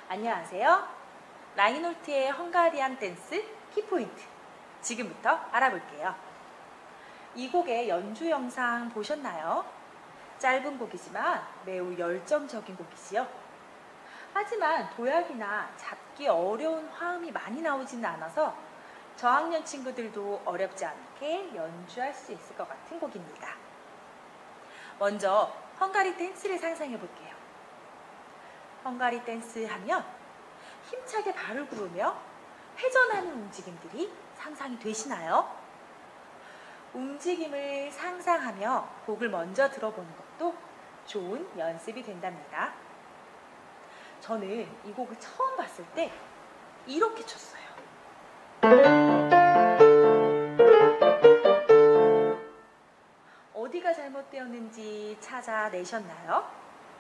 안녕하세요. 라인홀트의 헝가리안 댄스 키포인트 지금부터 알아볼게요. 이 곡의 연주 영상 보셨나요? 짧은 곡이지만 매우 열정적인 곡이지요. 하지만 도약이나 잡기 어려운 화음이 많이 나오지는 않아서 저학년 친구들도 어렵지 않게 연주할 수 있을 것 같은 곡입니다. 먼저 헝가리 댄스를 상상해 볼게요. 헝가리 댄스 하면 힘차게 발을 구르며 회전하는 움직임들이 상상이 되시나요? 움직임을 상상하며 곡을 먼저 들어보는 것도 좋은 연습이 된답니다. 저는 이 곡을 처음 봤을 때 이렇게 췄어요. 어디가 잘못되었는지 찾아내셨나요?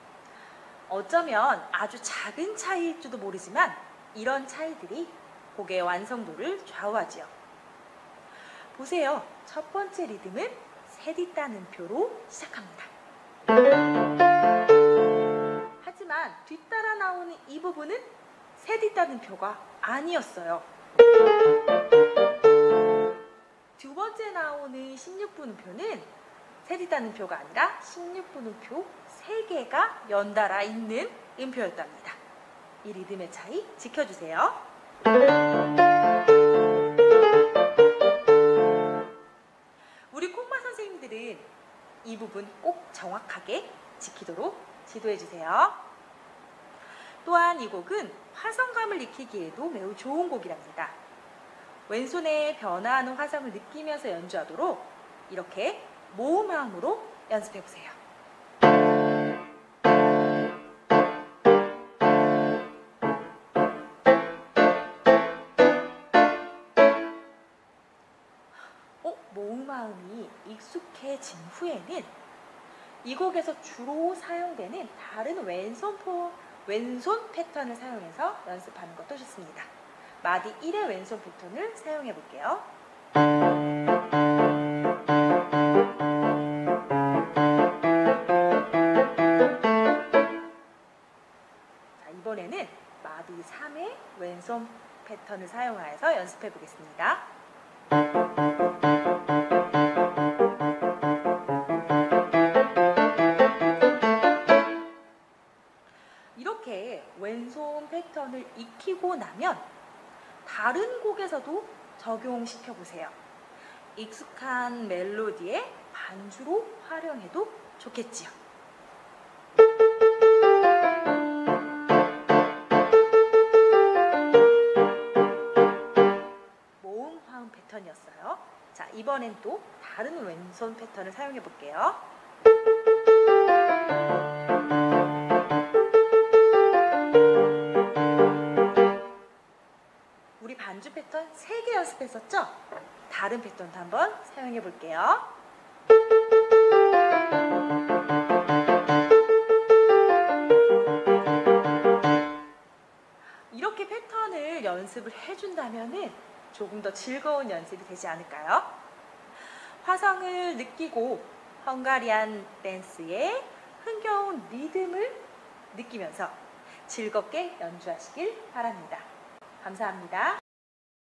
어쩌면 아주 작은 차이일지도 모르지만 이런 차이들이 곡의 완성도를 좌우하지요. 보세요. 첫 번째 리듬은 세디 따는표로 시작합니다. 하지만 뒤따라 나오는 이 부분은 세디 따는표가 아니었어요. 두 번째 나오는 16분음표는 세디 따는표가 아니라 16분음표 3개가 연달아 있는 음표였답니다. 이 리듬의 차이 지켜주세요. 우리 콩마 선생님들은 이 부분 꼭 정확하게 지키도록 지도해주세요. 또한 이 곡은 화성감을 익히기에도 매우 좋은 곡이랍니다. 왼손에 변화하는 화성을 느끼면서 연주하도록 이렇게 모음화음으로 연습해보세요. 모음화음이 익숙해진 후에는 이 곡에서 주로 사용되는 다른 왼손 패턴을 사용해서 연습하는 것도 좋습니다. 마디 1의 왼손 패턴을 사용해 볼게요. 자, 이번에는 마디 3의 왼손 패턴을 사용하여서 연습해 보겠습니다. 이렇게 왼손 패턴을 익히고 나면 다른 곡에서도 적용시켜 보세요. 익숙한 멜로디의 반주로 활용해도 좋겠지요. 모음 화음 패턴이었어요. 자, 이번엔 또 다른 왼손 패턴을 사용해 볼게요. 우리 반주 패턴 3개 연습했었죠? 다른 패턴도 한번 사용해 볼게요. 이렇게 패턴을 연습을 해준다면 조금 더 즐거운 연습이 되지 않을까요? 화성을 느끼고 헝가리안 댄스의 흥겨운 리듬을 느끼면서 즐겁게 연주하시길 바랍니다. 감사합니다.